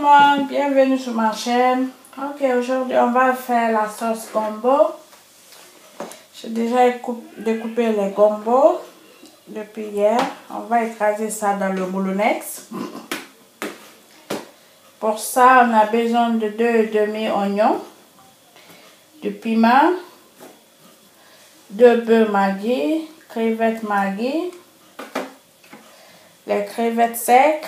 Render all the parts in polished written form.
monde, bienvenue sur ma chaîne. Ok, aujourd'hui on va faire la sauce gombo. J'ai déjà découpé les gombos depuis hier. On va écraser ça dans le boulonnex. Pour ça, on a besoin de 2,5 oignons, du piment, 2 bœufs Maggi, crevettes Maggi, les crevettes secs,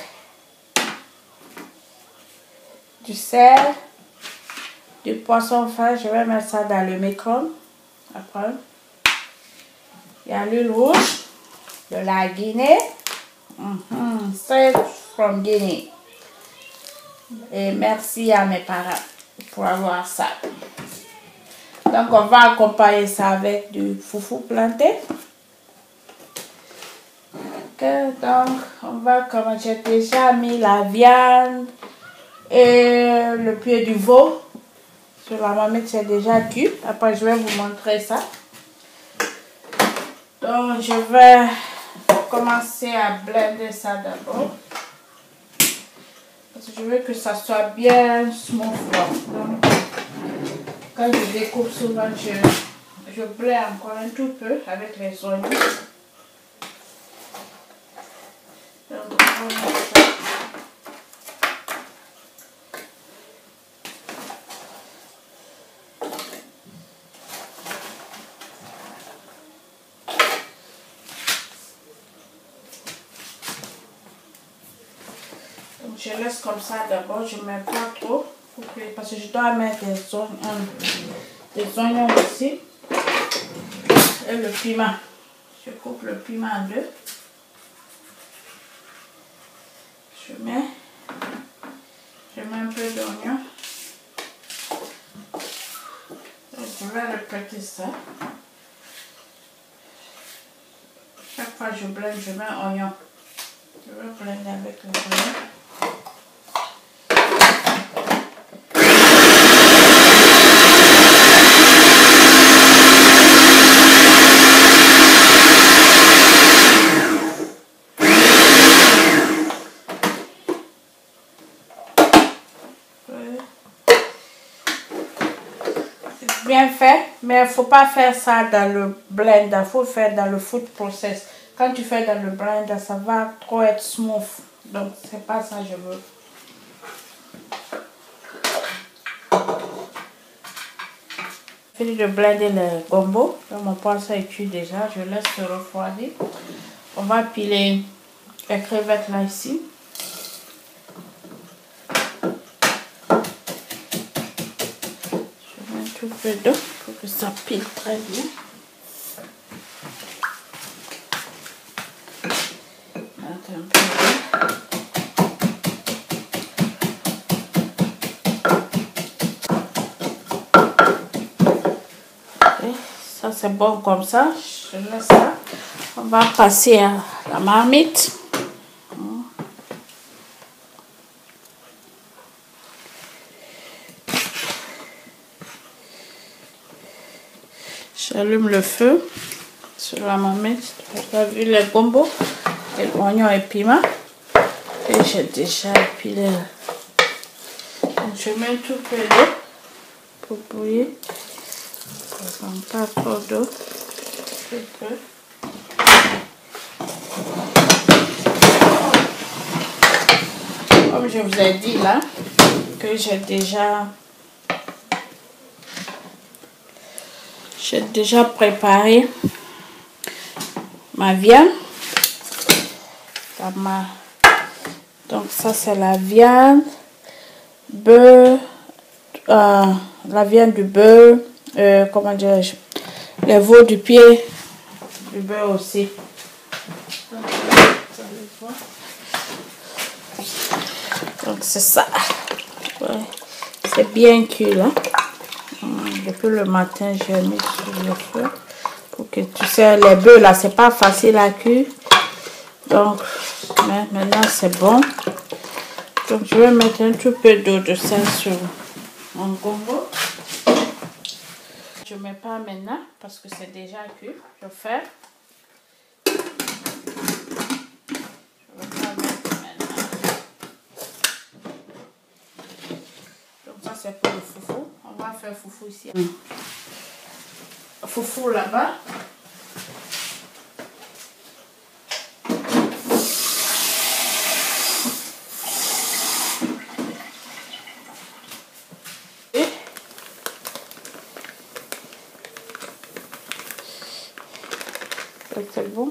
du sel, du poisson frais. Je vais mettre ça dans le micro après. Il y a l'huile rouge de la Guinée, straight from Guinea. Et merci à mes parents pour avoir ça. Donc on va accompagner ça avec du foufou planté. Okay, donc on va, comme j'ai déjà mis la viande et le pied du veau sur la marmite, c'est déjà cuit. Après je vais vous montrer ça. Donc je vais commencer à blender ça d'abord. Parce que je veux que ça soit bien smooth. Donc quand je découpe souvent, je blende encore un tout peu avec les oignons. Donc on va mettre ça. Je laisse comme ça d'abord, je ne mets pas trop parce que je dois mettre des oignons ici et le piment. Je coupe le piment en deux. Je mets un peu d'oignon. Je vais répéter ça. Chaque fois que je blende, je mets un oignon. Je vais blender avec le oignon. Bien fait, mais il ne faut pas faire ça dans le blender, il faut le faire dans le food process. Quand tu fais dans le blender, ça va trop être smooth, donc c'est pas ça que je veux. J'ai fini de blender le gombo, donc mon poisson est cuit déjà, je laisse se refroidir. On va piler les crevettes là ici. Un peu d'eau pour que ça pile très bien. Mettre un peu d'eau. Ça c'est bon comme ça. Je laisse ça. On va passer à la marmite. J'allume le feu sur la marmite. J'ai vu les gombos, et l'oignon et piment. Et j'ai déjà épilé. Donc je mets un tout peu d'eau pour bouillir. Pas trop d'eau. Comme je vous ai dit là, que j'ai déjà préparé ma viande. Donc ça c'est la viande, beurre, la viande du beurre, comment dirais-je, les veaux du pied, du beurre aussi. Donc c'est ça. Ouais. C'est bien cuit là. Depuis le matin, j'ai mis sur le feu pour que tu sais, les bœufs là, c'est pas facile à cuire. Donc, mais maintenant c'est bon. Donc, je vais mettre un tout peu d'eau de sel sur mon gombo. Je ne mets pas maintenant parce que c'est déjà cuit. Je fais. Je vais pas mettre maintenant. c'est pour le foufou. On va faire foufou ici. Foufou là-bas. C'est bon.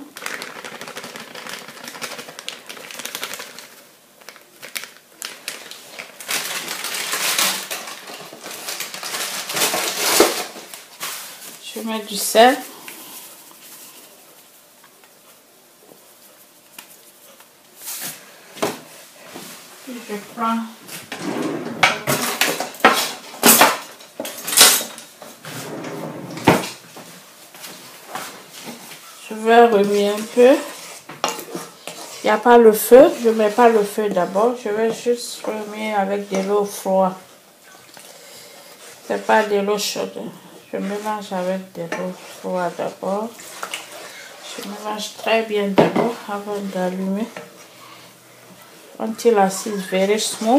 Je vais mettre du sel. Je prends je vais remuer un peu. Il n'y a pas le feu. Je ne mets pas le feu d'abord. Je vais juste remuer avec de l'eau froide. C'est pas de l'eau chaude. Je mélange avec de l'eau froide d'abord. Je mélange très bien d'abord avant d'allumer. Until it's very smooth.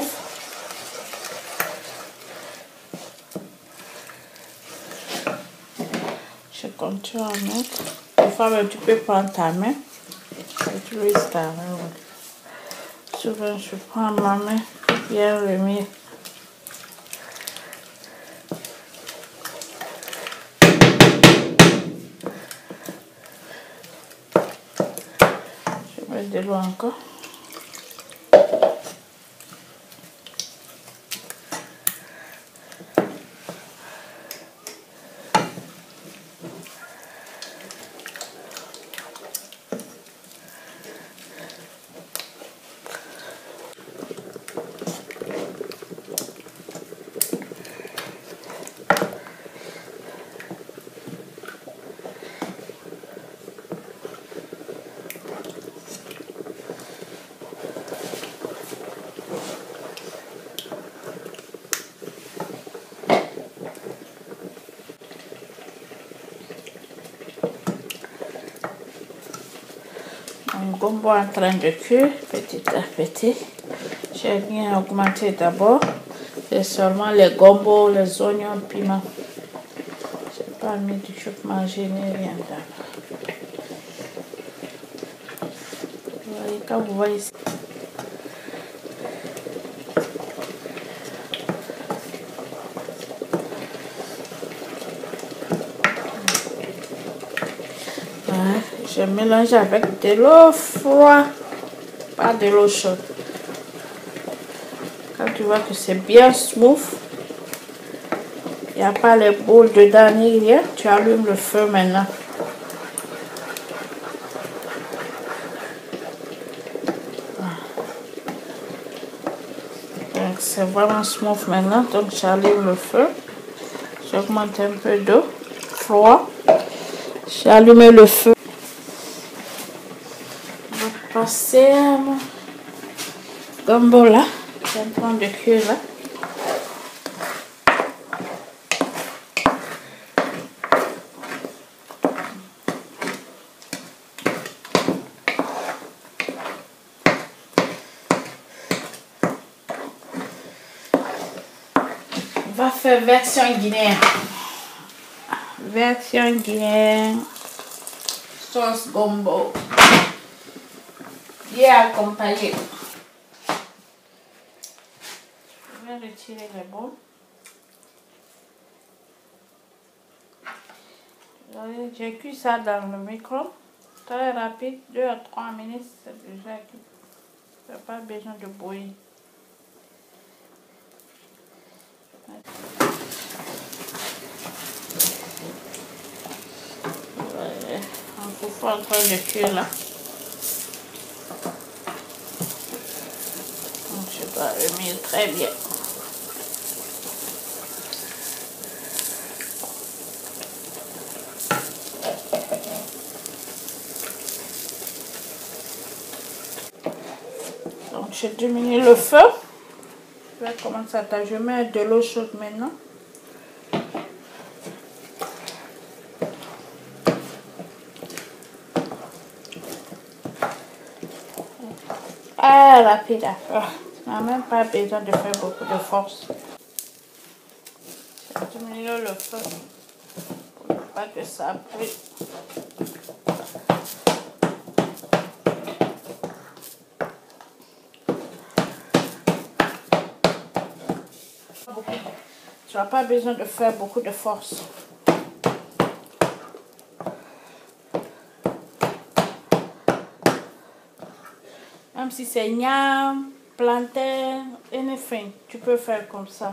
Je continue à mettre. Des fois, tu peux prendre ta main. Et tu utilises ta main. Souvent, je prends ma main bien remuer. Je mets de l'eau encore. Mon gombo en train de cuire petit à petit. J'ai bien augmenté d'abord. C'est seulement les gombos, les oignons, piment. Je n'ai pas mis du chou-manger ni rien d'abord. Vous voyez, quand vous voyez ici. Je mélange avec de l'eau froide, pas de l'eau chaude. Quand tu vois que c'est bien smooth, il n'y a pas les boules dedans ni rien, tu allumes le feu maintenant. Donc c'est vraiment smooth maintenant, donc j'allume le feu. J'augmente un peu d'eau froid. J'ai allumé le feu. Je vais passer à mon gombo là, qui est en train de cuire là. On va faire version guinéenne. Version guinéenne. Sauce gombo. Bien accompagné. Je vais retirer les bons. J'ai cuit ça dans le micro. Très rapide, 2 à 3 minutes, c'est déjà cuit. Il n'y a pas besoin de bouillir. Voilà, un foufou en train de cuire là. Donc je dois remuer très bien. Donc je diminue le feu. Je vais commencer à tailler. Je mets de l'eau chaude maintenant. Ah, rapide à faire. Tu n'as même pas besoin de faire beaucoup de force. Diminuer le feu pour pas que ça brûle. Tu n'as pas besoin de faire beaucoup de force. Même si c'est gnam, plantain, anything, tu peux faire comme ça.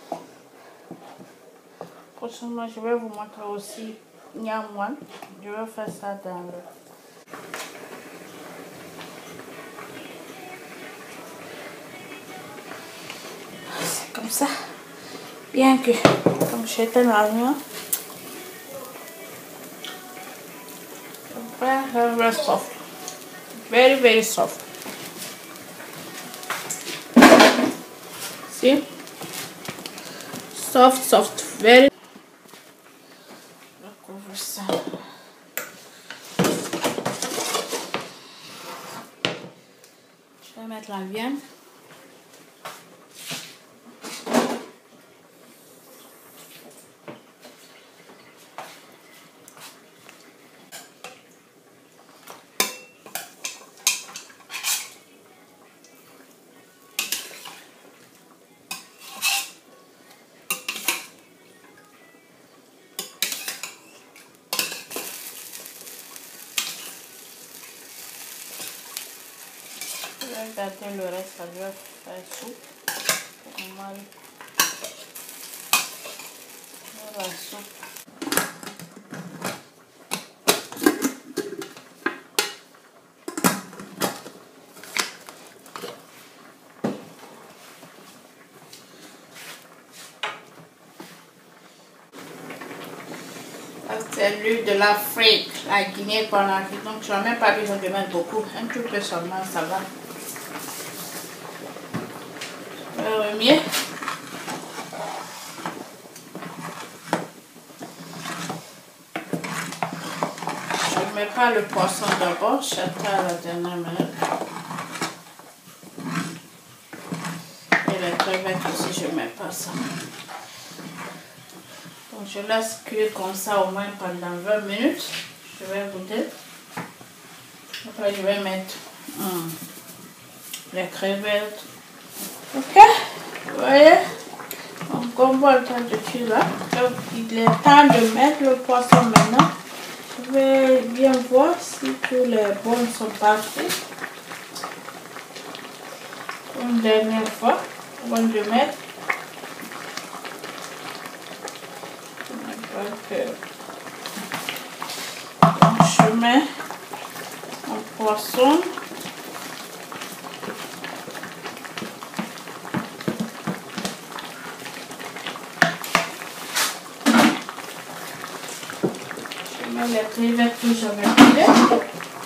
Prochainement, je vais vous montrer aussi gnam one. Je vais faire ça dans le... C'est comme ça. Bien que, comme j'étais dans l'avion, very soft. Very, very soft. See? Soft, soft. Very. Je recouvre ça. Je vais mettre la viande. Je vais garder le reste, ça va faire soupe. Pour moi, la soupe. C'est l'huile de l'Afrique, la Guinée pour l'Afrique, donc tu n'as même pas besoin de mettre beaucoup, un tout peu seulement, ça va. Je vais remuer. Je ne mets pas le poisson d'abord, j'attends à la dernière minute. Et les crevettes aussi, je ne mets pas ça. Donc je laisse cuire comme ça au moins pendant 20 minutes. Je vais goûter. Après je vais mettre les crevettes. Ok, vous voyez, donc on voit le temps de cuire là. Donc il est temps de mettre le poisson maintenant. Je vais bien voir si tous les bons sont parfaits. Une dernière fois avant de mettre. Donc je mets mon poisson. Je mets les crevettes que j'avais coupées.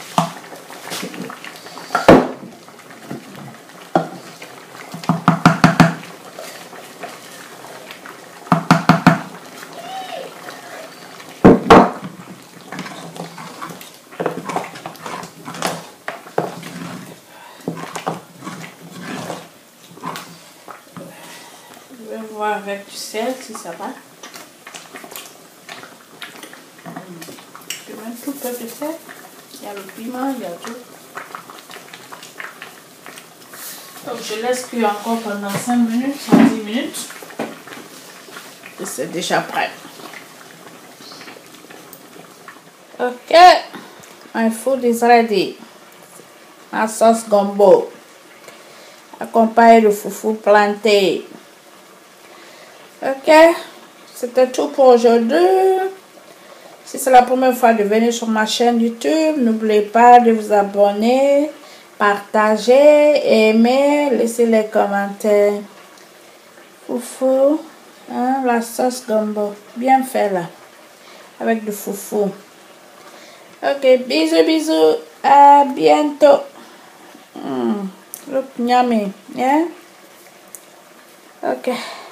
Je vais voir avec du sel si ça va. Je mets un tout peu de sel. Il y a le piment, il y a tout. Donc je laisse cuire encore pendant 5 minutes, 10 minutes. Et c'est déjà prêt. Ok, my food is ready. Ma sauce gombo. Accompagné de foufou planté. Ok, c'était tout pour aujourd'hui. Si c'est la première fois de venir sur ma chaîne YouTube, n'oubliez pas de vous abonner, partager, aimer, laisser les commentaires. Foufou, hein, la sauce gombo, bien fait là, avec du foufou. Ok, bisous, bisous, à bientôt. Look yummy, yeah? Ok.